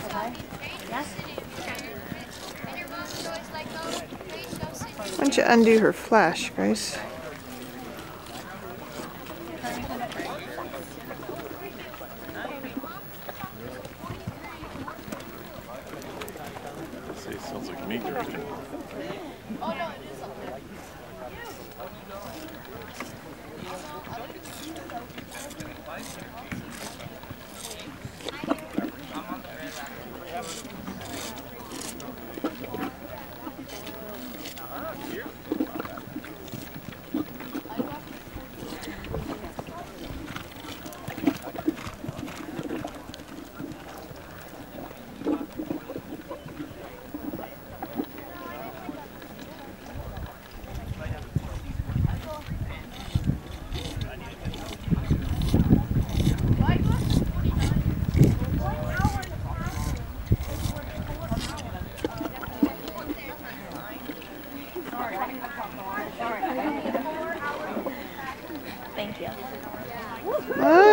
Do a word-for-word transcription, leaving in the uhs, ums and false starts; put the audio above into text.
Why don't you undo her flash, Grace? See, it sounds like me drinking. Oh no, it is up there. Thank you. Ah.